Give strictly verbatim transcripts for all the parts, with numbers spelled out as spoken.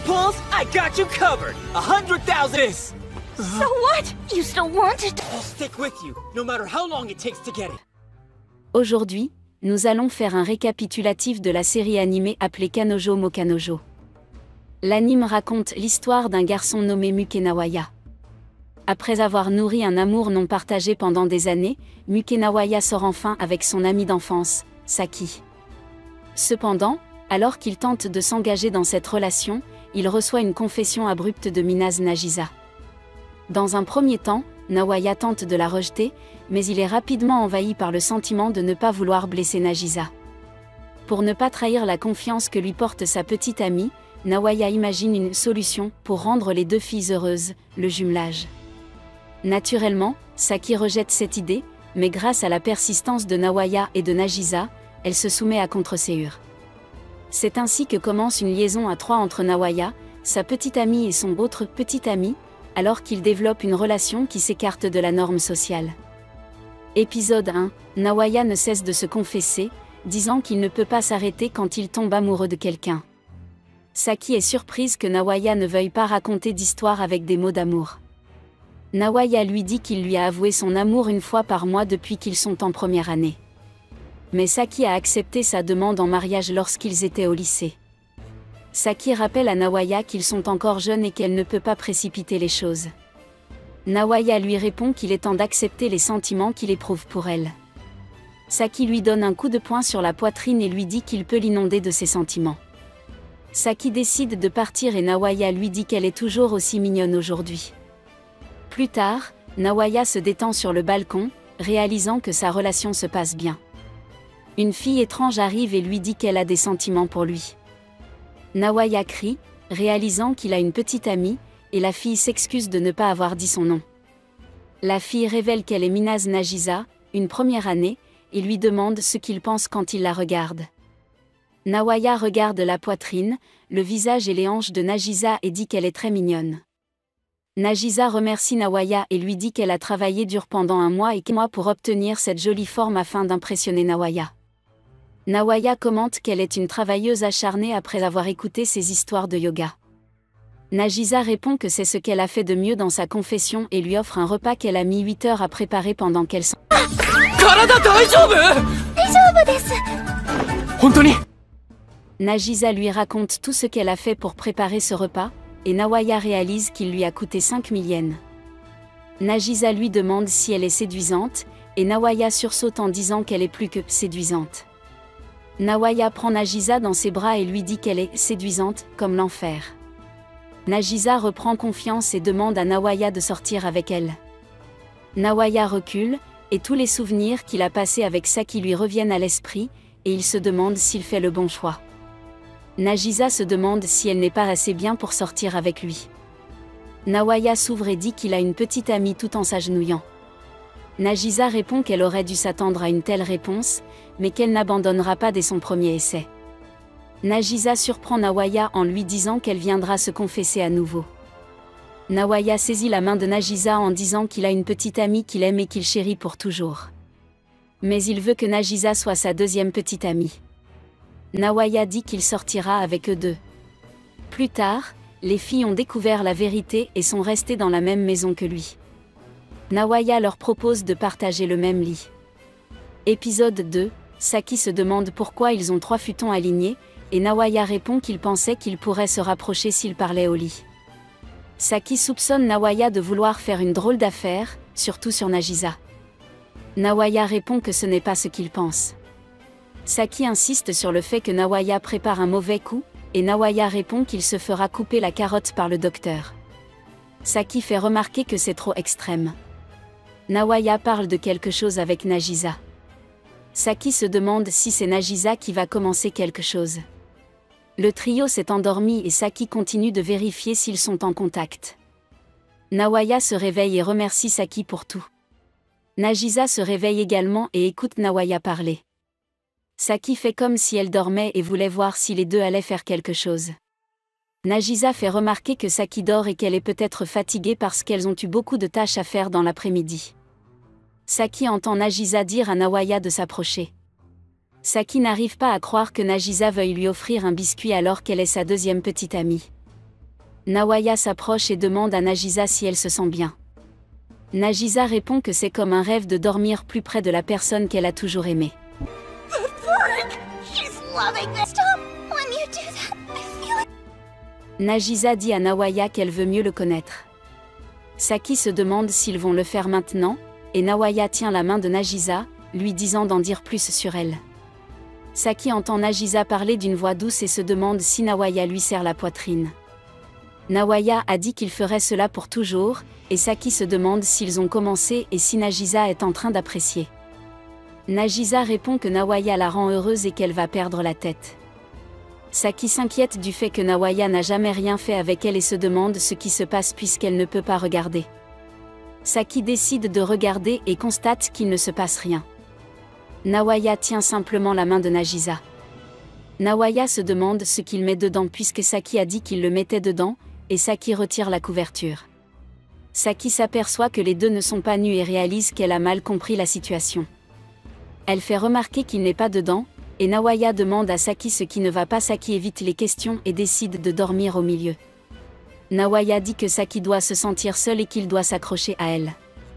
pulls? I got you covered. A hundred thousand is. So what? You still want it? I'll stick with you, no matter how long it takes to get it. Aujourd'hui, nous allons faire un récapitulatif de la série animée appelée Kanojo mo Kanojo. L'anime raconte l'histoire d'un garçon nommé Muke Nawaya. Après avoir nourri un amour non partagé pendant des années, Muke Nawaya sort enfin avec son ami d'enfance, Saki. Cependant, alors qu'il tente de s'engager dans cette relation, il reçoit une confession abrupte de Minase Nagisa. Dans un premier temps, Nawaya tente de la rejeter, mais il est rapidement envahi par le sentiment de ne pas vouloir blesser Nagisa. Pour ne pas trahir la confiance que lui porte sa petite amie, Nawaya imagine une solution pour rendre les deux filles heureuses, le jumelage. Naturellement, Saki rejette cette idée, mais grâce à la persistance de Nawaya et de Nagisa, elle se soumet à contre-séure. C'est ainsi que commence une liaison à trois entre Nawaya, sa petite amie et son autre petite amie, alors qu'ils développent une relation qui s'écarte de la norme sociale. Épisode un, Nawaya ne cesse de se confesser, disant qu'il ne peut pas s'arrêter quand il tombe amoureux de quelqu'un. Saki est surprise que Nawaya ne veuille pas raconter d'histoire avec des mots d'amour. Nawaya lui dit qu'il lui a avoué son amour une fois par mois depuis qu'ils sont en première année. Mais Saki a accepté sa demande en mariage lorsqu'ils étaient au lycée. Saki rappelle à Nawaya qu'ils sont encore jeunes et qu'elle ne peut pas précipiter les choses. Nawaya lui répond qu'il est temps d'accepter les sentiments qu'il éprouve pour elle. Saki lui donne un coup de poing sur la poitrine et lui dit qu'il peut l'inonder de ses sentiments. Saki décide de partir et Nawaya lui dit qu'elle est toujours aussi mignonne aujourd'hui. Plus tard, Nawaya se détend sur le balcon, réalisant que sa relation se passe bien. Une fille étrange arrive et lui dit qu'elle a des sentiments pour lui. Nawaya crie, réalisant qu'il a une petite amie, et la fille s'excuse de ne pas avoir dit son nom. La fille révèle qu'elle est Minase Nagisa, une première année, et lui demande ce qu'il pense quand il la regarde. Nawaya regarde la poitrine, le visage et les hanches de Nagisa et dit qu'elle est très mignonne. Nagisa remercie Nawaya et lui dit qu'elle a travaillé dur pendant un mois et quelques mois pour obtenir cette jolie forme afin d'impressionner Nawaya. Nawaya commente qu'elle est une travailleuse acharnée après avoir écouté ses histoires de yoga. Nagisa répond que c'est ce qu'elle a fait de mieux dans sa confession et lui offre un repas qu'elle a mis huit heures à préparer pendant qu'elle s'en... Nagisa lui raconte tout ce qu'elle a fait pour préparer ce repas, et Nawaya réalise qu'il lui a coûté cinq mille yens. Nagisa lui demande si elle est séduisante, et Nawaya sursaute en disant qu'elle est plus que séduisante. Nawaya prend Nagisa dans ses bras et lui dit qu'elle est séduisante, comme l'enfer. Nagisa reprend confiance et demande à Nawaya de sortir avec elle. Nawaya recule, et tous les souvenirs qu'il a passés avec Saki lui reviennent à l'esprit, et il se demande s'il fait le bon choix. Nagisa se demande si elle n'est pas assez bien pour sortir avec lui. Nawaya s'ouvre et dit qu'il a une petite amie tout en s'agenouillant. Nagisa répond qu'elle aurait dû s'attendre à une telle réponse, mais qu'elle n'abandonnera pas dès son premier essai. Nagisa surprend Nawaya en lui disant qu'elle viendra se confesser à nouveau. Nawaya saisit la main de Nagisa en disant qu'il a une petite amie qu'il aime et qu'il chérit pour toujours. Mais il veut que Nagisa soit sa deuxième petite amie. Nawaya dit qu'il sortira avec eux deux. Plus tard, les filles ont découvert la vérité et sont restées dans la même maison que lui. Nawaya leur propose de partager le même lit. Épisode deux, Saki se demande pourquoi ils ont trois futons alignés, et Nawaya répond qu'il pensait qu'ils pourraient se rapprocher s'ils parlaient au lit. Saki soupçonne Nawaya de vouloir faire une drôle d'affaire, surtout sur Nagisa. Nawaya répond que ce n'est pas ce qu'il pense. Saki insiste sur le fait que Nawaya prépare un mauvais coup, et Nawaya répond qu'il se fera couper la carotte par le docteur. Saki fait remarquer que c'est trop extrême. Nawaya parle de quelque chose avec Nagisa. Saki se demande si c'est Nagisa qui va commencer quelque chose. Le trio s'est endormi et Saki continue de vérifier s'ils sont en contact. Nawaya se réveille et remercie Saki pour tout. Nagisa se réveille également et écoute Nawaya parler. Saki fait comme si elle dormait et voulait voir si les deux allaient faire quelque chose. Nagisa fait remarquer que Saki dort et qu'elle est peut-être fatiguée parce qu'elles ont eu beaucoup de tâches à faire dans l'après-midi. Saki entend Nagisa dire à Nawaya de s'approcher. Saki n'arrive pas à croire que Nagisa veuille lui offrir un biscuit alors qu'elle est sa deuxième petite amie. Nawaya s'approche et demande à Nagisa si elle se sent bien. Nagisa répond que c'est comme un rêve de dormir plus près de la personne qu'elle a toujours aimée. Nagisa dit à Nawaya qu'elle veut mieux le connaître. Saki se demande s'ils vont le faire maintenant, et Nawaya tient la main de Nagisa, lui disant d'en dire plus sur elle. Saki entend Nagisa parler d'une voix douce et se demande si Nawaya lui serre la poitrine. Nawaya a dit qu'il ferait cela pour toujours, et Saki se demande s'ils ont commencé et si Nagisa est en train d'apprécier. Nagisa répond que Nawaya la rend heureuse et qu'elle va perdre la tête. Saki s'inquiète du fait que Nawaya n'a jamais rien fait avec elle et se demande ce qui se passe puisqu'elle ne peut pas regarder. Saki décide de regarder et constate qu'il ne se passe rien. Nawaya tient simplement la main de Nagisa. Nawaya se demande ce qu'il met dedans puisque Saki a dit qu'il le mettait dedans, et Saki retire la couverture. Saki s'aperçoit que les deux ne sont pas nus et réalise qu'elle a mal compris la situation. Elle fait remarquer qu'il n'est pas dedans, et Nawaya demande à Saki ce qui ne va pas. Saki évite les questions et décide de dormir au milieu. Nawaya dit que Saki doit se sentir seule et qu'il doit s'accrocher à elle.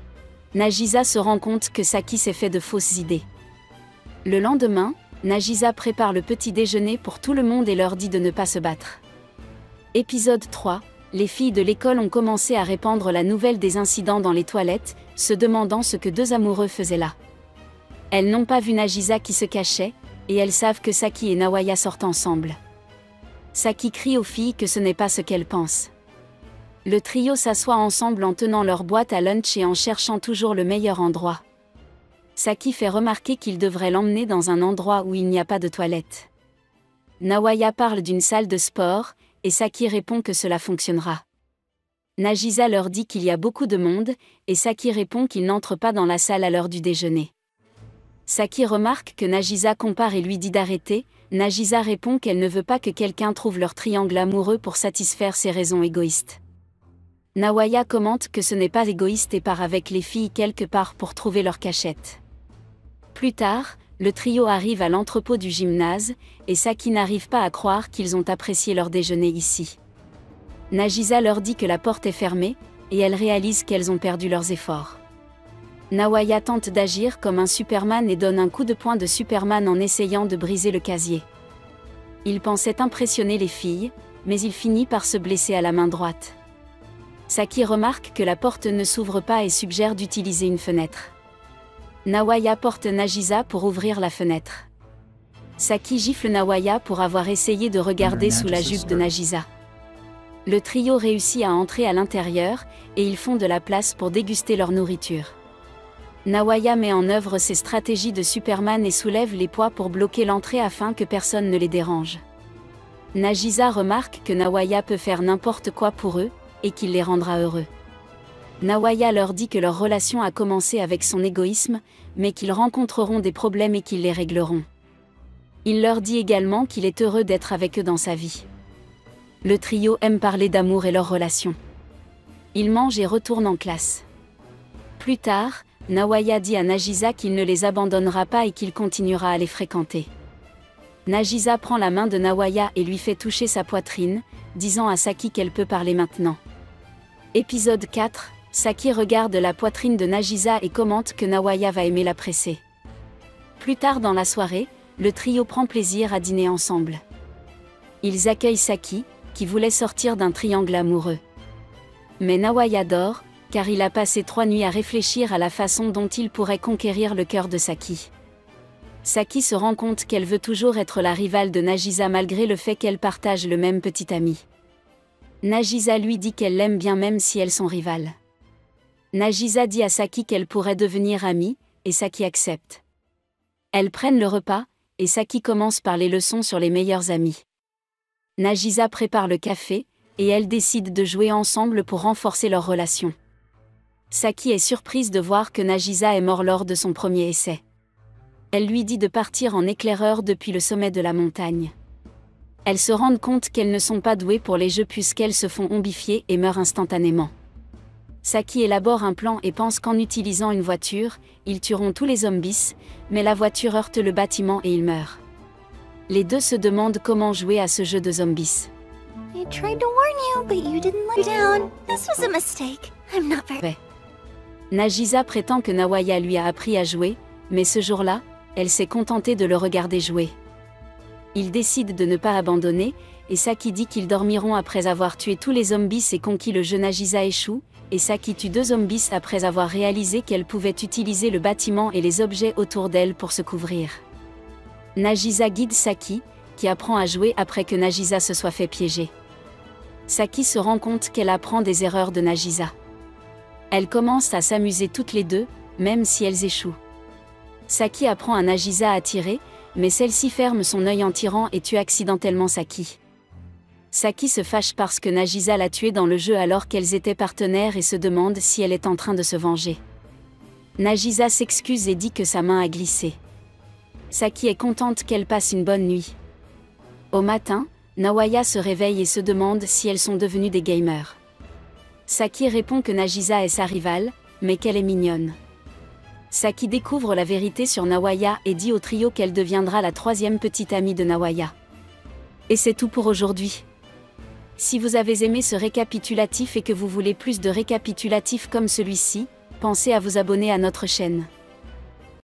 Nagisa se rend compte que Saki s'est fait de fausses idées. Le lendemain, Nagisa prépare le petit déjeuner pour tout le monde et leur dit de ne pas se battre. Épisode trois. Les filles de l'école ont commencé à répandre la nouvelle des incidents dans les toilettes, se demandant ce que deux amoureux faisaient là. Elles n'ont pas vu Nagisa qui se cachait, et elles savent que Saki et Nawaya sortent ensemble. Saki crie aux filles que ce n'est pas ce qu'elle pense. Le trio s'assoit ensemble en tenant leur boîte à lunch et en cherchant toujours le meilleur endroit. Saki fait remarquer qu'il devrait l'emmener dans un endroit où il n'y a pas de toilette. Nawaya parle d'une salle de sport, et Saki répond que cela fonctionnera. Nagisa leur dit qu'il y a beaucoup de monde, et Saki répond qu'il n'entre pas dans la salle à l'heure du déjeuner. Saki remarque que Nagisa compare et lui dit d'arrêter. Nagisa répond qu'elle ne veut pas que quelqu'un trouve leur triangle amoureux pour satisfaire ses raisons égoïstes. Nawaya commente que ce n'est pas égoïste et part avec les filles quelque part pour trouver leur cachette. Plus tard, le trio arrive à l'entrepôt du gymnase, et Saki n'arrive pas à croire qu'ils ont apprécié leur déjeuner ici. Nagisa leur dit que la porte est fermée, et elles réalisent qu'elles ont perdu leurs efforts. Nawaya tente d'agir comme un Superman et donne un coup de poing de Superman en essayant de briser le casier. Il pensait impressionner les filles, mais il finit par se blesser à la main droite. Saki remarque que la porte ne s'ouvre pas et suggère d'utiliser une fenêtre. Nawaya porte Nagisa pour ouvrir la fenêtre. Saki gifle Nawaya pour avoir essayé de regarder sous la jupe de Nagisa. Le trio réussit à entrer à l'intérieur, et ils font de la place pour déguster leur nourriture. Nawaya met en œuvre ses stratégies de Superman et soulève les poids pour bloquer l'entrée afin que personne ne les dérange. Nagisa remarque que Nawaya peut faire n'importe quoi pour eux, et qu'il les rendra heureux. Nawaya leur dit que leur relation a commencé avec son égoïsme, mais qu'ils rencontreront des problèmes et qu'ils les régleront. Il leur dit également qu'il est heureux d'être avec eux dans sa vie. Le trio aime parler d'amour et leur relation. Ils mangent et retournent en classe. Plus tard, Nawaya dit à Nagisa qu'il ne les abandonnera pas et qu'il continuera à les fréquenter. Nagisa prend la main de Nawaya et lui fait toucher sa poitrine, disant à Saki qu'elle peut parler maintenant. Épisode quatre. Saki regarde la poitrine de Nagisa et commente que Nawaya va aimer la presser. Plus tard dans la soirée, le trio prend plaisir à dîner ensemble. Ils accueillent Saki, qui voulait sortir d'un triangle amoureux. Mais Nawaya dort, car il a passé trois nuits à réfléchir à la façon dont il pourrait conquérir le cœur de Saki. Saki se rend compte qu'elle veut toujours être la rivale de Nagisa malgré le fait qu'elle partage le même petit ami. Nagisa lui dit qu'elle l'aime bien même si elles sont rivales. Nagisa dit à Saki qu'elle pourrait devenir amie, et Saki accepte. Elles prennent le repas, et Saki commence par les leçons sur les meilleurs amis. Nagisa prépare le café, et elles décident de jouer ensemble pour renforcer leur relation. Saki est surprise de voir que Nagisa est mort lors de son premier essai. Elle lui dit de partir en éclaireur depuis le sommet de la montagne. Elles se rendent compte qu'elles ne sont pas douées pour les jeux puisqu'elles se font ombifier et meurent instantanément. Saki élabore un plan et pense qu'en utilisant une voiture, ils tueront tous les zombies, mais la voiture heurte le bâtiment et ils meurent. Les deux se demandent comment jouer à ce jeu de zombies. I tried to warn you, but you didn't let me down. This was a mistake. I'm not very... Nagisa prétend que Nawaya lui a appris à jouer, mais ce jour-là, elle s'est contentée de le regarder jouer. Ils décident de ne pas abandonner, et Saki dit qu'ils dormiront après avoir tué tous les zombies et conquis le jeu. Nagisa échoue, et Saki tue deux zombies après avoir réalisé qu'elle pouvait utiliser le bâtiment et les objets autour d'elle pour se couvrir. Nagisa guide Saki, qui apprend à jouer après que Nagisa se soit fait piéger. Saki se rend compte qu'elle apprend des erreurs de Nagisa. Elles commencent à s'amuser toutes les deux, même si elles échouent. Saki apprend à Nagisa à tirer, mais celle-ci ferme son œil en tirant et tue accidentellement Saki. Saki se fâche parce que Nagisa l'a tuée dans le jeu alors qu'elles étaient partenaires et se demande si elle est en train de se venger. Nagisa s'excuse et dit que sa main a glissé. Saki est contente qu'elle passe une bonne nuit. Au matin, Nawaya se réveille et se demande si elles sont devenues des gamers. Saki répond que Nagisa est sa rivale, mais qu'elle est mignonne. Saki découvre la vérité sur Nawaya et dit au trio qu'elle deviendra la troisième petite amie de Nawaya. Et c'est tout pour aujourd'hui. Si vous avez aimé ce récapitulatif et que vous voulez plus de récapitulatifs comme celui-ci, pensez à vous abonner à notre chaîne.